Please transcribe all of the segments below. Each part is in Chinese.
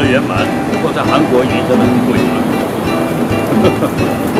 得圆满。不过在韩国鱼真的很贵啊。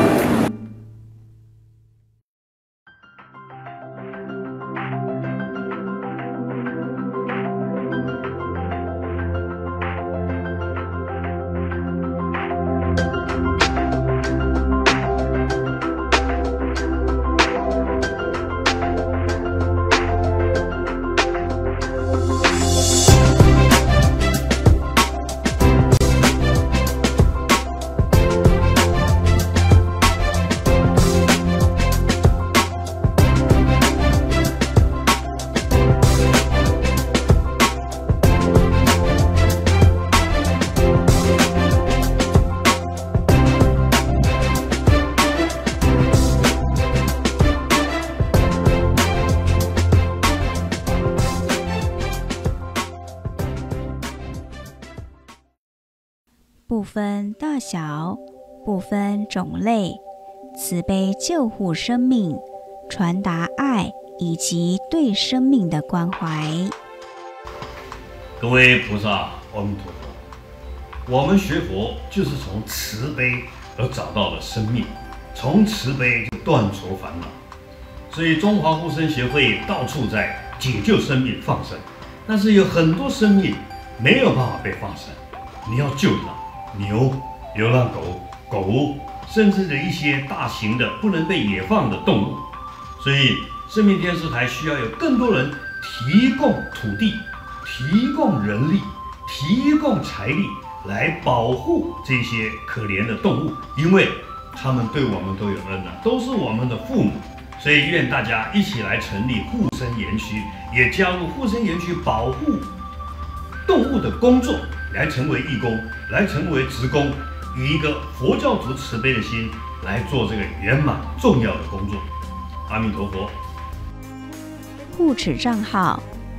不分大小，不分种类，慈悲救护生命，传达爱以及对生命的关怀。 各位菩萨，阿弥陀佛。我们学佛就是从慈悲而找到了生命，从慈悲就断除烦恼。所以中华护生协会到处在解救生命、放生，但是有很多生命没有办法被放生，你要救它。牛、流浪狗，甚至的一些大型的不能被野放的动物，所以生命电视台需要有更多人提供土地、提供人力、提供财力来保护这些可怜的动物，因为他们对我们都有恩啊，都是我们的父母。所以愿大家一起来成立护生园区，也加入护生园区保护动物的工作，来成为义工，来成为职工，以一个佛教徒慈悲的心来做这个圆满重要的工作。阿弥陀佛。 护持账号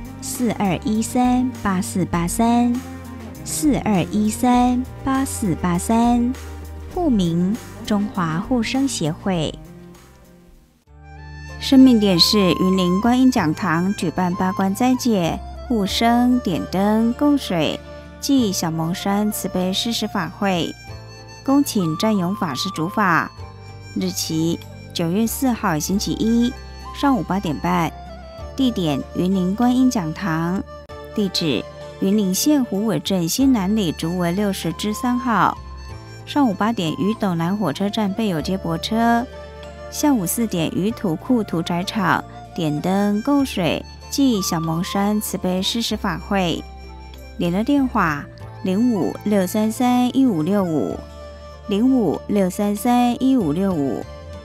42138483，42138483，户名中华护生协会。生命点是云林观音讲堂举办八关斋戒、护生、点灯、供水暨小蒙山慈悲施食法会，恭请占勇法师主法，日期9月4号星期一上午8点半，地点云林观音讲堂，地址云林县虎尾镇新南里竹围60-3号，上午8点于斗南火车站备有接驳车，下午4点于土库屠宰场点灯供水暨小蒙山慈悲施食法会。联络电话05-633-1565，05-633-1565。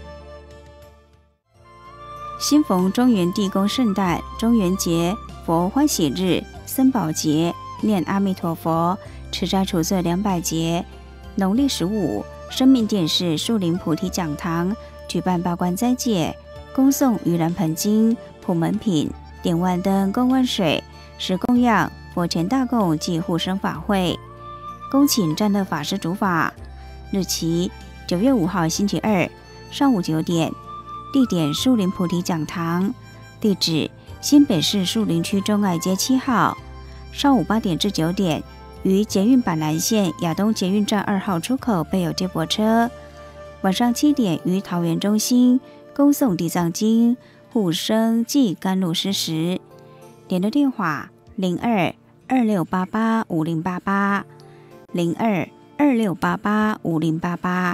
新逢中元地公圣诞、中元节、佛欢喜日、僧宝节、念阿弥陀佛、持斋除罪200节，农历15，生命电视树林菩提讲堂举办八关斋戒，恭送盂兰盆经、普门品、点万灯、供万水、十供养、佛前大供及护生法会，恭请占乐法师主法，日期9月5号星期二上午9点，地点树林菩提讲堂，地址新北市树林区中爱街7号，上午8点至9点于捷运板南线亚东捷运站2号出口备有接驳车，晚上7点于桃园中心恭送地藏经、护生暨甘露施食。联络电话02-2688-5088，02-2688-5088。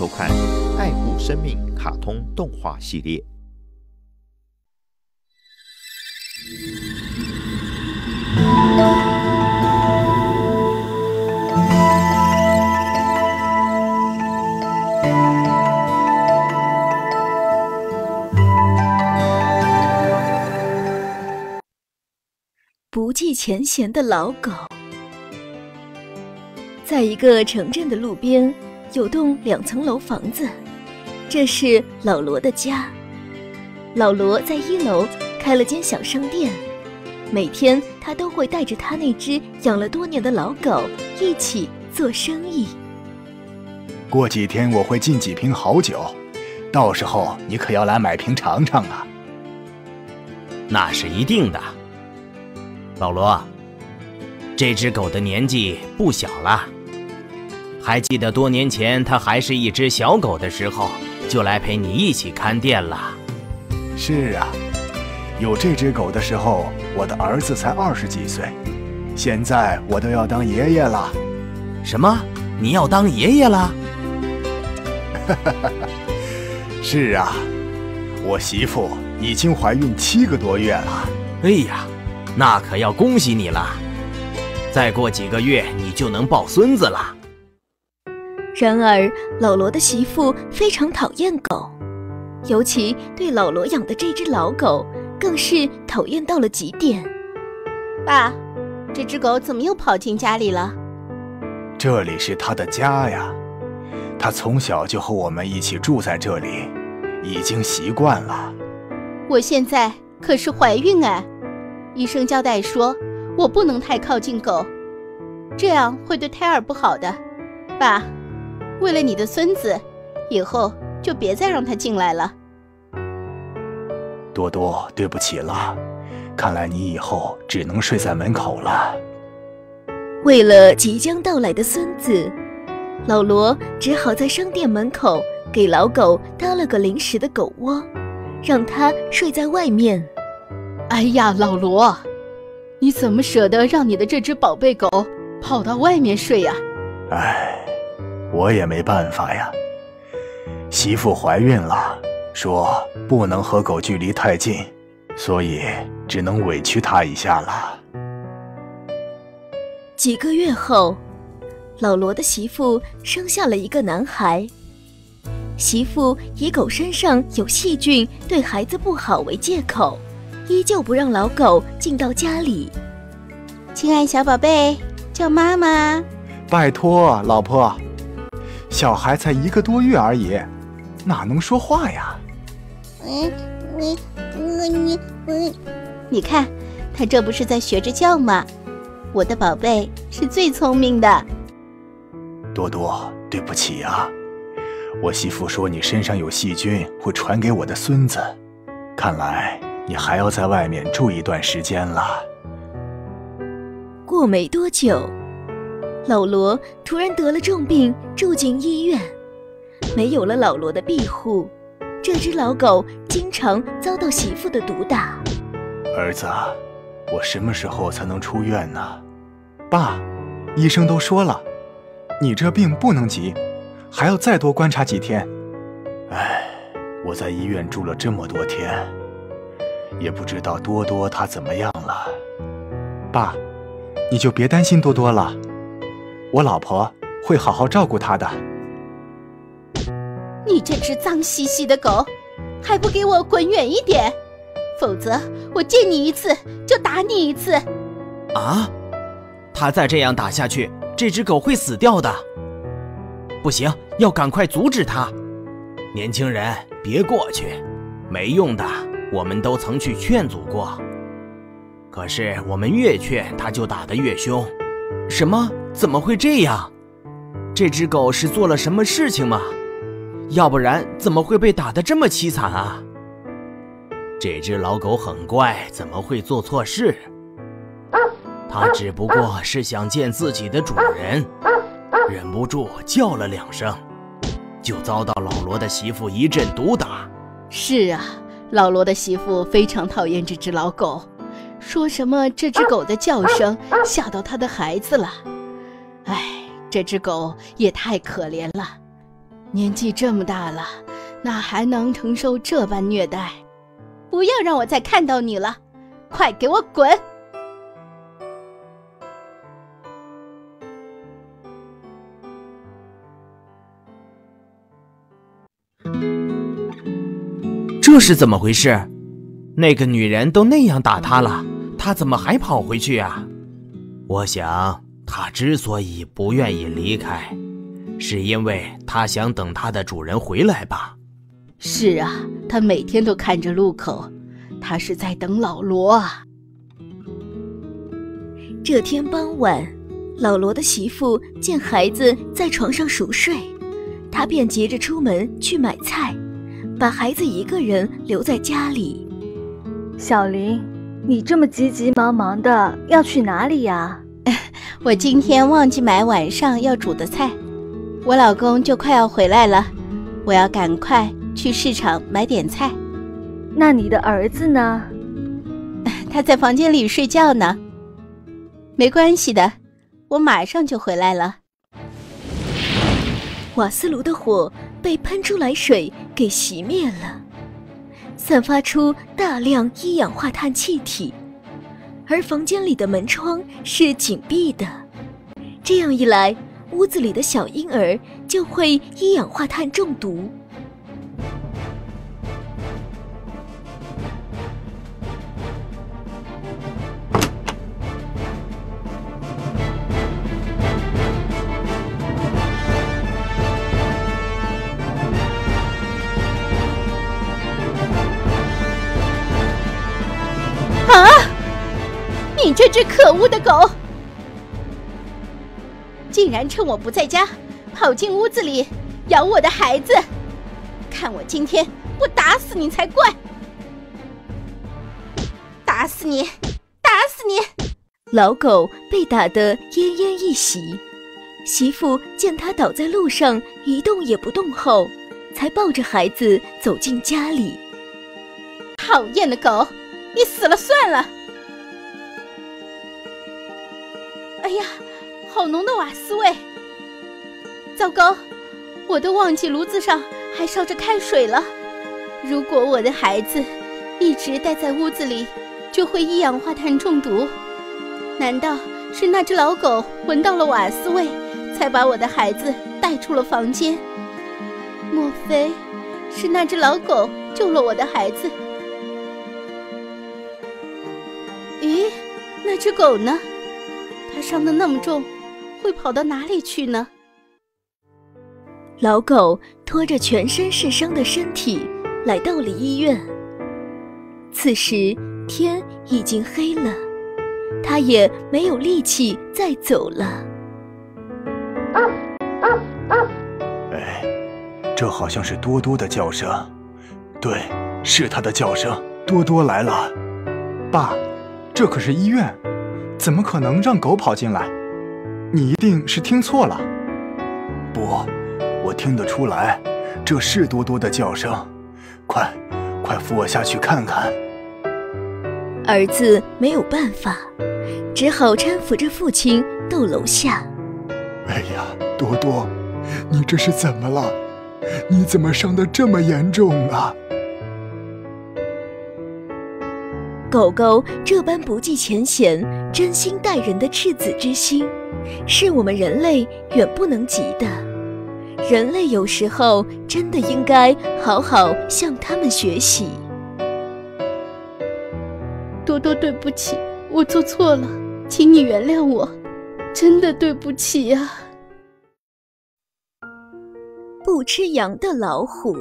收看《爱护生命》卡通动画系列。 不计前嫌的老狗。在一个城镇的路边，有栋2层楼房子，这是老罗的家。老罗在1楼开了间小商店，每天他都会带着他那只养了多年的老狗一起做生意。 过几天我会进几瓶好酒，到时候你可要来买瓶尝尝啊。 那是一定的。老罗，这只狗的年纪不小了，还记得多年前它还是一只小狗的时候，就来陪你一起看店了。 是啊，有这只狗的时候，我的儿子才20几岁，现在我都要当爷爷了。 什么？你要当爷爷了？ 是啊，我媳妇已经怀孕7个多月了。 哎呀，那可要恭喜你了，再过几个月你就能抱孙子了。 然而，老罗的媳妇非常讨厌狗，尤其对老罗养的这只老狗，更是讨厌到了极点。 爸，这只狗怎么又跑进家里了？ 这里是他的家呀，他从小就和我们一起住在这里，已经习惯了。 我现在可是怀孕哎，医生交代说我不能太靠近狗，这样会对胎儿不好的。爸，为了你的孙子，以后就别再让他进来了。 多多，对不起了，看来你以后只能睡在门口了。 为了即将到来的孙子，老罗只好在商店门口给老狗搭了个临时的狗窝，让它睡在外面。 哎呀，老罗，你怎么舍得让你的这只宝贝狗跑到外面睡呀？ 唉，我也没办法呀。媳妇怀孕了，说不能和狗距离太近，所以只能委屈她一下了。 几个月后，老罗的媳妇生下了一个男孩。媳妇以狗身上有细菌，对孩子不好为借口，依旧不让老狗进到家里。 亲爱小宝贝，叫妈妈。 拜托，老婆，小孩才1个多月而已，哪能说话呀？ 你看，他这不是在学着叫吗？我的宝贝是最聪明的。 多多，对不起啊，我媳妇说你身上有细菌会传给我的孙子，看来你还要在外面住一段时间了。 过没多久，老罗突然得了重病，住进医院。没有了老罗的庇护，这只老狗经常遭到媳妇的毒打。 儿子，我什么时候才能出院呢？爸，医生都说了，你这病不能急，还要再多观察几天。唉，我在医院住了这么多天，也不知道多多他怎么样了。爸，你就别担心多多了，我老婆会好好照顾他的。 你这只脏兮兮的狗，还不给我滚远一点，否则我见你一次就打你一次。 啊，他再这样打下去，这只狗会死掉的。不行，要赶快阻止他。年轻人，别过去，没用的，我们都曾去劝阻过。可是我们越劝，他就打得越凶。什么？怎么会这样？这只狗是做了什么事情吗？要不然怎么会被打得这么凄惨啊？这只老狗很乖，怎么会做错事？它只不过是想见自己的主人，忍不住叫了2声，就遭到老罗的媳妇一阵毒打。 是啊，老罗的媳妇非常讨厌这只老狗，说什么这只狗的叫声吓到他的孩子了。唉，这只狗也太可怜了。 年纪这么大了，哪还能承受这般虐待？不要让我再看到你了，快给我滚！ 这是怎么回事？那个女人都那样打他了，他怎么还跑回去啊？我想他之所以不愿意离开，是因为他想等他的主人回来吧。 是啊，他每天都看着路口，他是在等老罗啊。 这天傍晚，老罗的媳妇见孩子在床上熟睡，她便急着出门去买菜，把孩子一个人留在家里。 小林，你这么急急忙忙的要去哪里呀？ 我今天忘记买晚上要煮的菜，我老公就快要回来了，我要赶快去市场买点菜。 那你的儿子呢？ 他在房间里睡觉呢。没关系的，我马上就回来了。 瓦斯炉的火被喷出来水给熄灭了，散发出大量一氧化碳气体，而房间里的门窗是紧闭的。这样一来，屋子里的小婴儿就会一氧化碳中毒。 啊！你这只可恶的狗，竟然趁我不在家跑进屋子里咬我的孩子，看我今天不打死你才怪！打死你，打死你！ 老狗被打得奄奄一息，媳妇见他倒在路上一动也不动后，才抱着孩子走进家里。 讨厌的狗，你死了算了！哎呀，好浓的瓦斯味！糟糕，我都忘记炉子上还烧着开水了。如果我的孩子一直待在屋子里，就会一氧化碳中毒。难道是那只老狗闻到了瓦斯味，才把我的孩子带出了房间？莫非是那只老狗救了我的孩子？咦，那只狗呢？它伤得那么重，会跑到哪里去呢？ 老狗拖着全身是伤的身体来到了医院。此时天已经黑了，它也没有力气再走了。 哎，这好像是多多的叫声。对，是它的叫声。多多来了。爸，这可是医院，怎么可能让狗跑进来？你一定是听错了。不，我听得出来，这是多多的叫声。快扶我下去看看。 儿子没有办法，只好搀扶着父亲到楼下。 哎呀，多多，你这是怎么了？你怎么伤得这么严重啊？ 狗狗这般不计前嫌、真心待人的赤子之心，是我们人类远不能及的。人类有时候真的应该好好向他们学习。 多多，对不起，我做错了，请你原谅我，真的对不起呀。 不吃羊的老虎。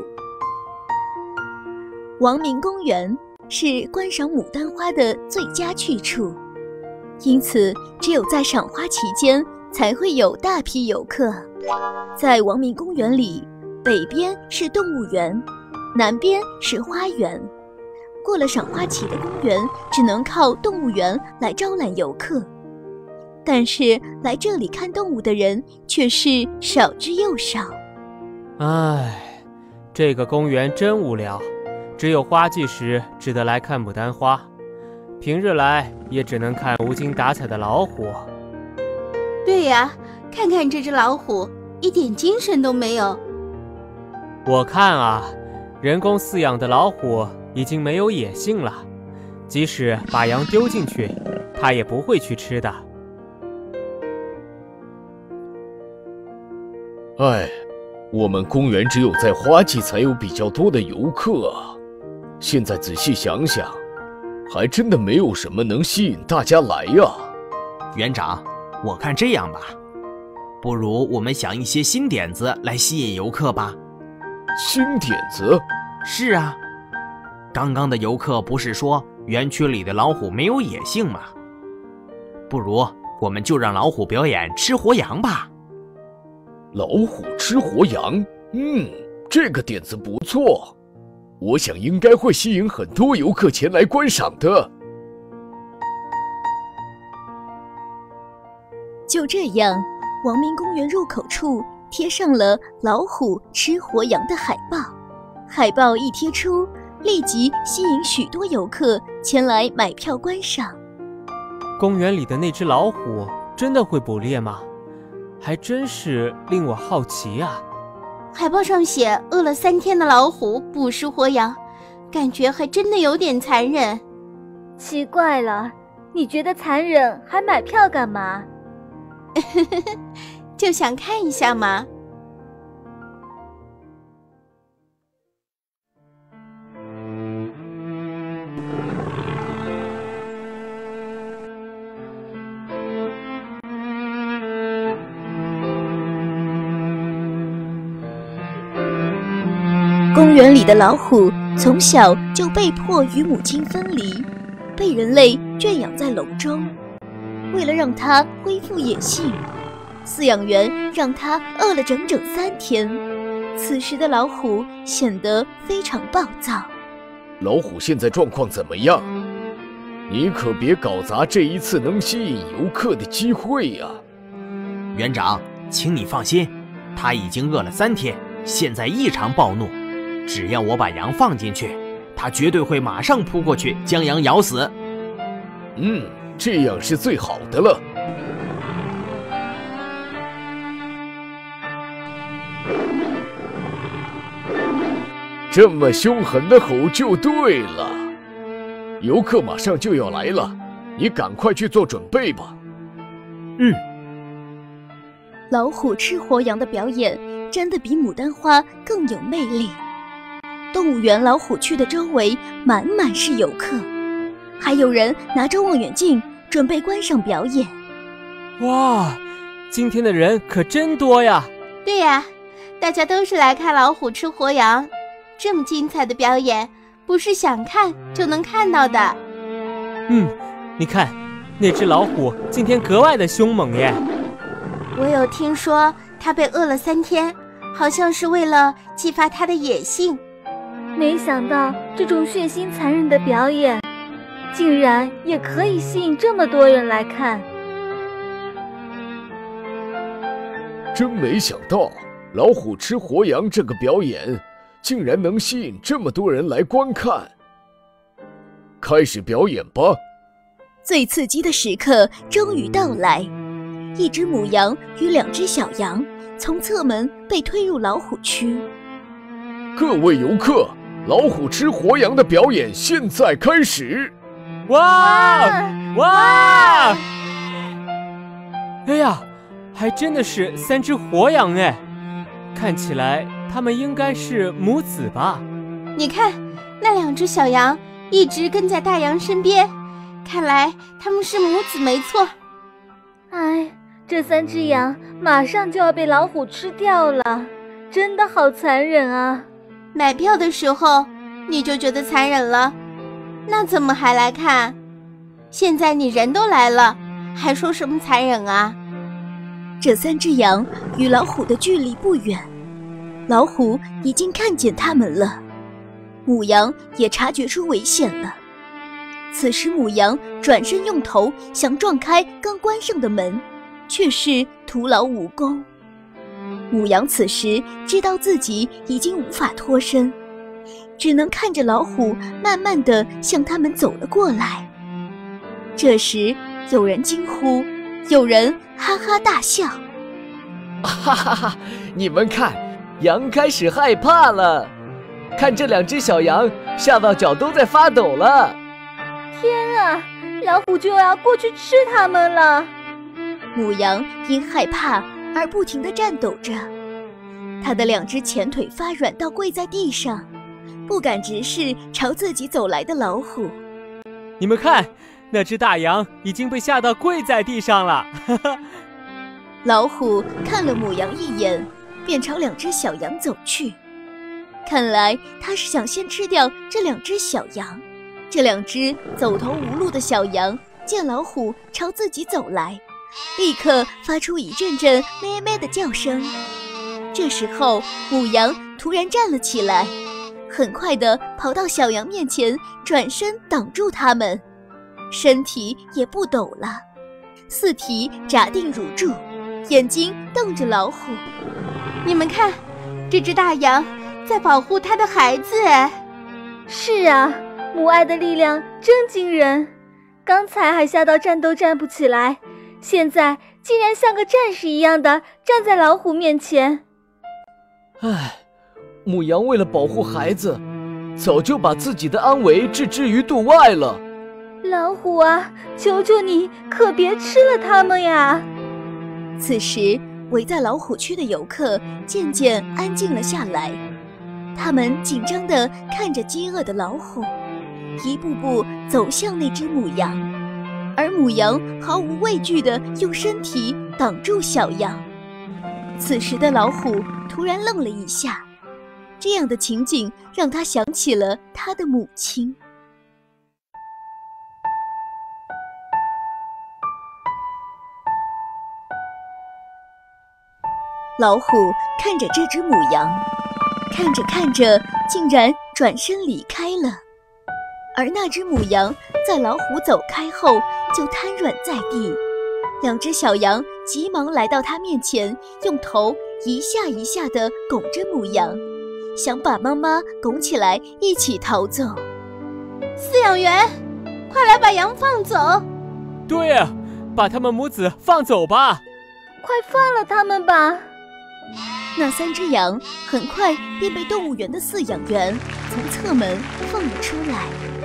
王明公园是观赏牡丹花的最佳去处，因此只有在赏花期间才会有大批游客。在王明公园里，北边是动物园，南边是花园。过了赏花期的公园只能靠动物园来招揽游客，但是来这里看动物的人却是少之又少。 唉，这个公园真无聊，只有花季时值得来看牡丹花，平日来也只能看无精打采的老虎。 对呀，看看这只老虎，一点精神都没有。 我看啊，人工饲养的老虎已经没有野性了，即使把羊丢进去，它也不会去吃的。 哎，我们公园只有在花季才有比较多的游客啊。现在仔细想想，还真的没有什么能吸引大家来呀。 园长，我看这样吧，不如我们想一些新点子来吸引游客吧。 新点子？ 是啊，刚刚的游客不是说园区里的老虎没有野性吗？不如我们就让老虎表演吃活羊吧。 老虎吃活羊？这个点子不错，我想应该会吸引很多游客前来观赏的。 就这样，王明公园入口处贴上了老虎吃活羊的海报。海报一贴出，立即吸引许多游客前来买票观赏。 公园里的那只老虎真的会捕猎吗？还真是令我好奇啊。 海报上写饿了3天的老虎捕食活羊，感觉还真的有点残忍。 奇怪了，你觉得残忍还买票干嘛？ 就想看一下嘛。 公园里的老虎从小就被迫与母亲分离，被人类圈养在笼中。为了让它恢复野性，饲养员让它饿了整整3天。此时的老虎显得非常暴躁。 老虎现在状况怎么样？你可别搞砸这一次能吸引游客的机会呀。 园长，请你放心，它已经饿了3天，现在异常暴怒。只要我把羊放进去，它绝对会马上扑过去将羊咬死。 这样是最好的了。这么凶狠的吼就对了。游客马上就要来了，你赶快去做准备吧。 老虎吃活羊的表演真的比牡丹花更有魅力。动物园老虎区的周围满满是游客，还有人拿着望远镜准备观赏表演。 哇，今天的人可真多呀！ 对呀，大家都是来看老虎吃活羊，这么精彩的表演，不是想看就能看到的。 你看，那只老虎今天格外的凶猛耶。 我有听说它被饿了3天，好像是为了激发它的野性。 没想到这种血腥残忍的表演，竟然也可以吸引这么多人来看。 真没想到，老虎吃活羊这个表演，竟然能吸引这么多人来观看。开始表演吧。 最刺激的时刻终于到来，一只母羊与2只小羊从侧门被推入老虎区。 各位游客，老虎吃活羊的表演现在开始！ 哇！哇！哎呀，还真的是3只活羊哎，看起来它们应该是母子吧？ 你看，那2只小羊一直跟在大羊身边，看来它们是母子没错。 哎，这3只羊马上就要被老虎吃掉了，真的好残忍啊！ 买票的时候你就觉得残忍了，那怎么还来看？现在你人都来了，还说什么残忍啊？ 这3只羊与老虎的距离不远，老虎已经看见它们了，母羊也察觉出危险了。此时母羊转身用头想撞开刚关上的门，却是徒劳无功。母羊此时知道自己已经无法脱身，只能看着老虎慢慢地向他们走了过来。这时有人惊呼，有人哈哈大笑。 哈哈哈！你们看， 羊开始害怕了，看这2只小羊吓到脚都在发抖了。 天啊，老虎就要过去吃它们了。 母羊因害怕而不停地颤抖着，它的2只前腿发软到跪在地上，不敢直视朝自己走来的老虎。 你们看，那只大羊已经被吓到跪在地上了。 老虎看了母羊一眼，便朝2只小羊走去。看来他是想先吃掉这2只小羊。这2只走投无路的小羊见老虎朝自己走来，立刻发出一阵阵咩咩的叫声。这时候母羊突然站了起来，很快地跑到小羊面前，转身挡住它们，身体也不抖了，4蹄扎定如柱，眼睛瞪着老虎。 你们看，这只大羊在保护它的孩子。 是啊，母爱的力量真惊人，刚才还吓到站都站不起来，现在竟然像个战士一样的站在老虎面前。 唉，母羊为了保护孩子，早就把自己的安危置之于度外了。 老虎啊，求求你可别吃了它们呀！ 此时围在老虎区的游客渐渐安静了下来，他们紧张地看着饥饿的老虎，一步步走向那只母羊，而母羊毫无畏惧地用身体挡住小羊。此时的老虎突然愣了一下，这样的情景让他想起了他的母亲。老虎看着这只母羊，看着看着竟然转身离开了，而那只母羊在老虎走开后就瘫软在地。2只小羊急忙来到它面前，用头一下一下地拱着母羊，想把妈妈拱起来一起逃走。 饲养员，快来把羊放走！ 对呀，把他们母子放走吧！ 快放了他们吧！ 那3只羊很快便被动物园的饲养员从侧门放了出来。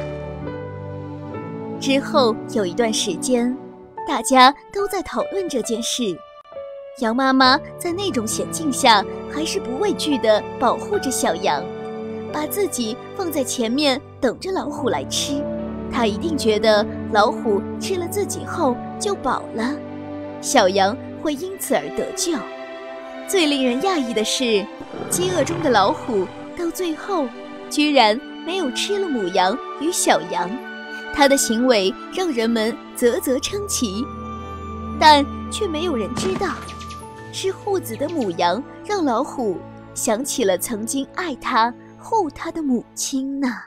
之后有一段时间，大家都在讨论这件事。羊妈妈在那种险境下还是不畏惧地保护着小羊，把自己放在前面等着老虎来吃。她一定觉得老虎吃了自己后就饱了，小羊会因此而得救。最令人讶异的是，饥饿中的老虎到最后居然没有吃了母羊与小羊，它的行为让人们啧啧称奇，但却没有人知道，吃护子的母羊让老虎想起了曾经爱它护它的母亲呢。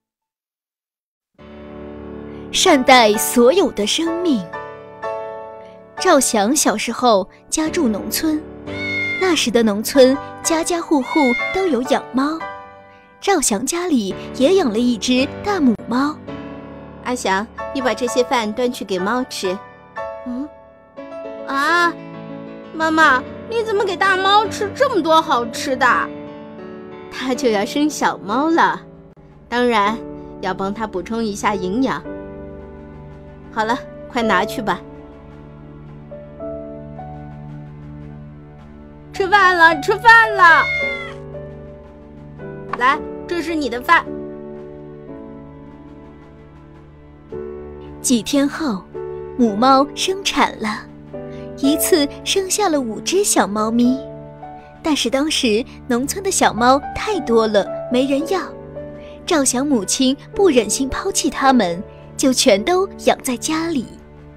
善待所有的生命。赵翔小时候家住农村，那时的农村家家户户都有养猫，赵翔家里也养了一只大母猫。 阿翔，你把这些饭端去给猫吃。妈妈，你怎么给大猫吃这么多好吃的？它就要生小猫了，当然要帮它补充一下营养。好了，快拿去吧。吃饭了，吃饭了！来，这是你的饭。 几天后，母猫生产了，一次生下了5只小猫咪。但是当时农村的小猫太多了，没人要。赵翔母亲不忍心抛弃它们，就全都养在家里。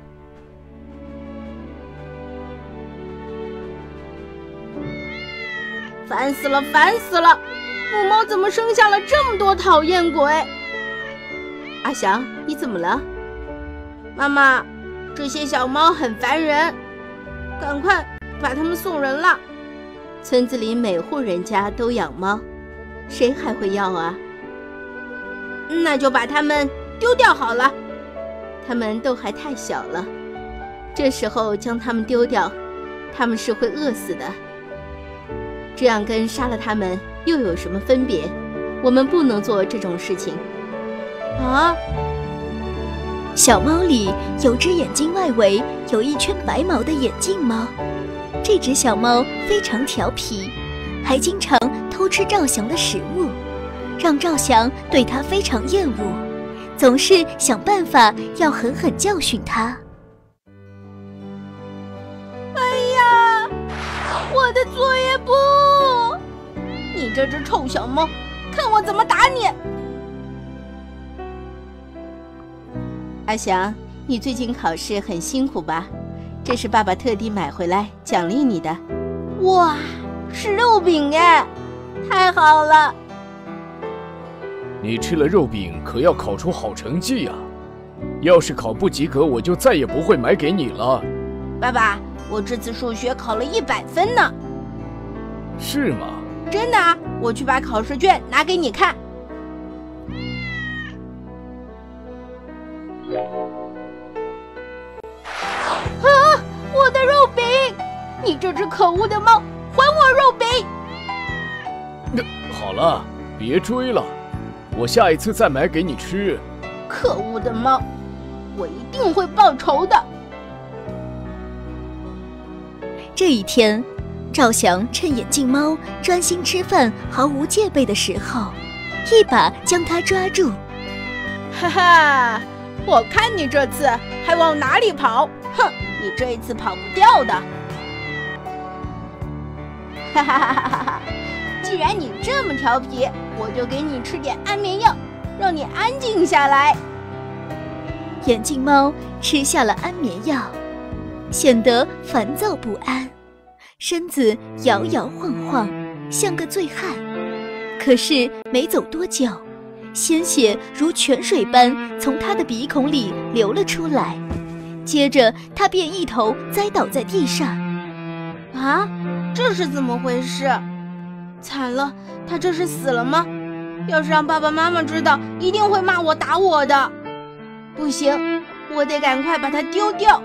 烦死了，烦死了！母猫怎么生下了这么多讨厌鬼？阿翔，你怎么了？妈妈，这些小猫很烦人，赶快把它们送人了。村子里每户人家都养猫，谁还会要啊？那就把它们丢掉好了。它们都还太小了，这时候将它们丢掉，它们是会饿死的。 这样跟杀了他们又有什么分别？我们不能做这种事情。啊！ 小猫里有只眼睛外围有一圈白毛的眼镜猫，这只小猫非常调皮，还经常偷吃赵翔的食物，让赵翔对它非常厌恶，总是想办法要狠狠教训它。 哎呀，我的作业簿！你这只臭小猫，看我怎么打你！阿翔，你最近考试很辛苦吧？这是爸爸特地买回来奖励你的。哇，是肉饼哎，太好了！ 你吃了肉饼可要考出好成绩呀！要是考不及格，我就再也不会买给你了。 爸爸，我这次数学考了100分呢。 是吗？ 真的啊，我去把考试卷拿给你看。啊！我的肉饼！你这只可恶的猫，还我肉饼！ 好了，别追了，我下一次再买给你吃。 可恶的猫，我一定会报仇的。 这一天，赵翔趁眼镜猫专心吃饭毫无戒备的时候，一把将它抓住。 哈哈，我看你这次还往哪里跑！哼，你这一次跑不掉的！哈哈哈哈哈！既然你这么调皮，我就给你吃点安眠药，让你安静下来。 眼镜猫吃下了安眠药，显得烦躁不安，身子摇摇晃晃，像个醉汉。可是没走多久，鲜血如泉水般从他的鼻孔里流了出来，接着他便一头栽倒在地上。 啊，这是怎么回事？惨了，他这是死了吗？要是让爸爸妈妈知道，一定会骂我打我的。不行，我得赶快把它丢掉。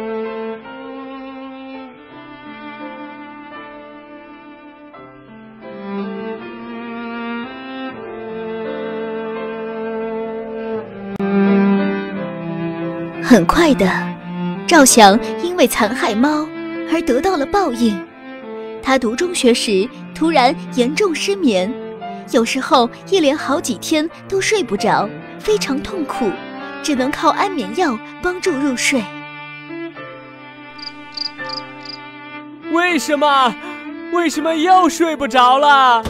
很快的，赵翔因为残害猫而得到了报应。他读中学时突然严重失眠，有时候一连好几天都睡不着，非常痛苦，只能靠安眠药帮助入睡。 为什么又睡不着了？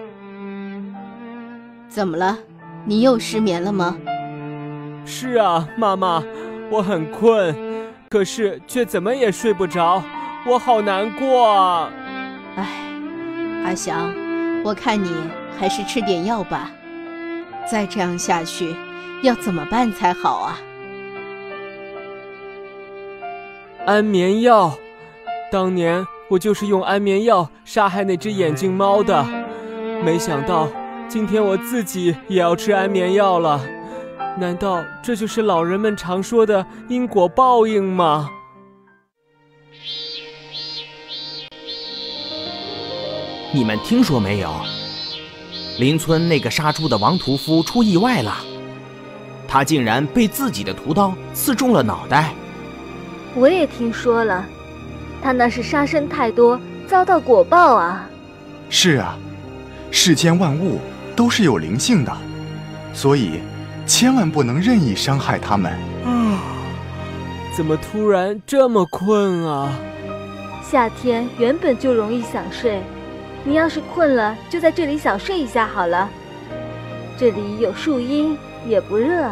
怎么了？你又失眠了吗？ 是啊，妈妈，我很困，可是却怎么也睡不着，我好难过啊！ 唉，阿翔，我看你还是吃点药吧，再这样下去，要怎么办才好啊？ 安眠药，当年我就是用安眠药杀害那只眼镜猫的，没想到今天我自己也要吃安眠药了。难道这就是老人们常说的因果报应吗？ 你们听说没有？邻村那个杀猪的王屠夫出意外了，他竟然被自己的屠刀刺中了脑袋。 我也听说了，他那是杀生太多，遭到果报啊。 是啊，世间万物都是有灵性的，所以千万不能任意伤害他们。 怎么突然这么困啊？ 夏天原本就容易想睡，你要是困了，就在这里小睡一下好了。这里有树荫，也不热。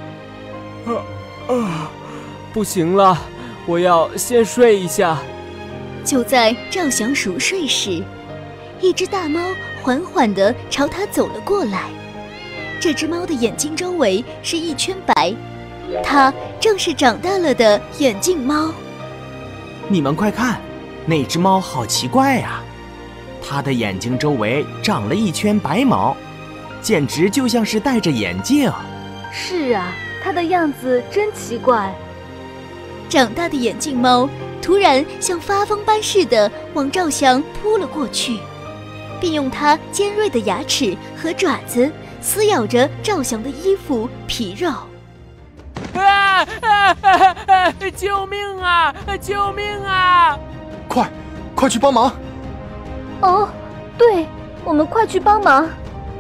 不行了，我要先睡一下。 就在赵翔熟睡时，一只大猫缓缓地朝他走了过来。这只猫的眼睛周围是一圈白，它正是长大了的眼镜猫。 你们快看，那只猫好奇怪呀！它的眼睛周围长了一圈白毛，简直就像是戴着眼镜。 是啊，它的样子真奇怪。 长大的眼镜猫突然像发疯般似的往赵翔扑了过去， 并用它尖锐的牙齿和爪子撕咬着赵翔的衣服皮肉。 救命啊！救命啊！ 快去帮忙！ 哦，对，我们快去帮忙。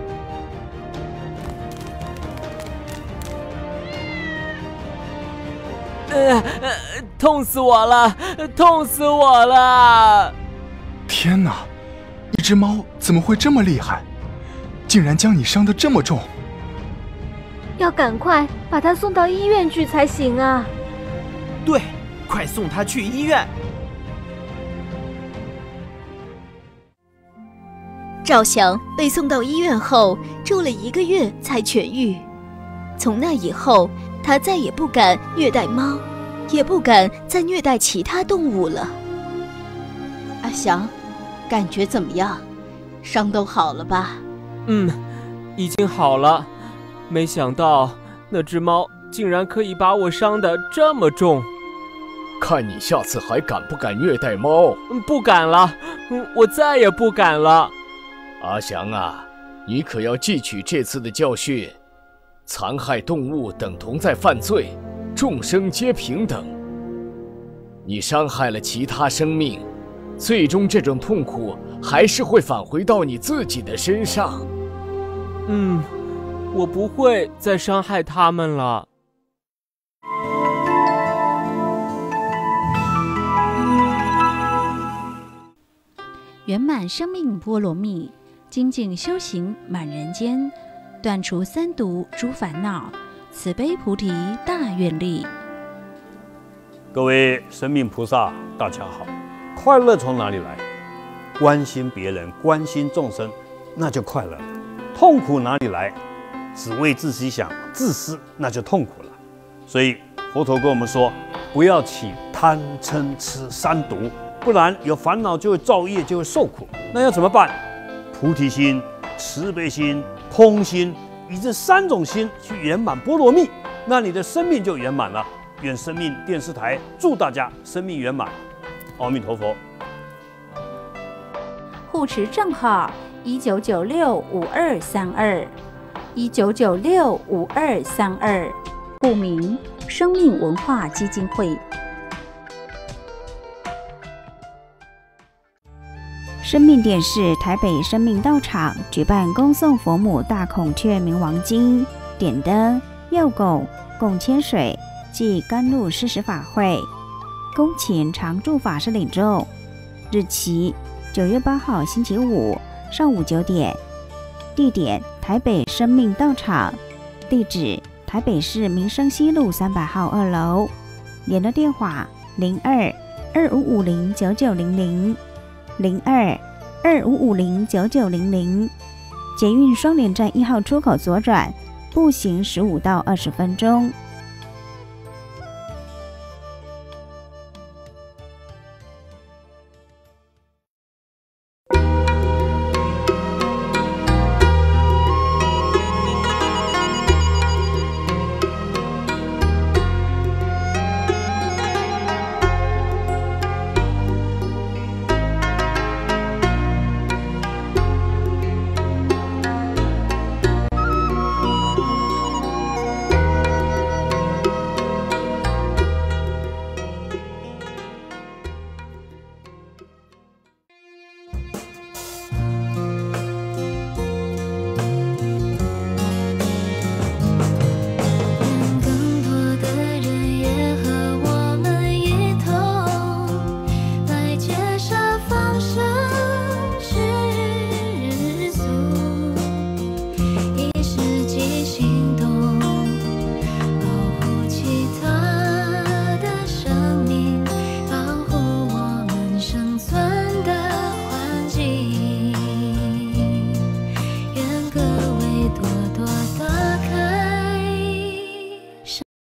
痛死我了！痛死我了！ 天哪，一只猫怎么会这么厉害？竟然将你伤得这么重！ 要赶快把它送到医院去才行啊！ 对，快送它去医院！ 赵翔被送到医院后，住了1个月才痊愈。从那以后，他再也不敢虐待猫，也不敢再虐待其他动物了。 阿翔，感觉怎么样？伤都好了吧？ 已经好了。没想到那只猫竟然可以把我伤得这么重。 看你下次还敢不敢虐待猫？ 不敢了，我再也不敢了。 阿翔啊，你可要记取这次的教训。残害动物等同在犯罪，众生皆平等。你伤害了其他生命，最终这种痛苦还是会返回到你自己的身上。 我不会再伤害他们了。 圆满生命波罗蜜，精进修行满人间，断除三毒诸烦恼，慈悲菩提大愿力。 各位生命菩萨，大家好。快乐从哪里来？关心别人，关心众生，那就快乐了。痛苦哪里来？只为自己想，自私，那就痛苦了。所以佛陀跟我们说，不要起贪嗔痴三毒，不然有烦恼就会造业，就会受苦。那要怎么办？菩提心、慈悲心、空心，以这3种心去圆满波罗蜜，那你的生命就圆满了。愿生命电视台祝大家生命圆满，阿弥陀佛。 护持账号19965232，19965232，户名生命文化基金会。 生命电视台北生命道场举办恭送佛母大孔雀明王经点灯、药供、供千水暨甘露施食法会，恭请常住法师领众。日期9月8号星期五上午9点，地点台北生命道场，地址台北市民生西路300号2楼，联络电话02-2550-9900，02-2550-9900，捷运双连站1号出口左转，步行15到20分钟。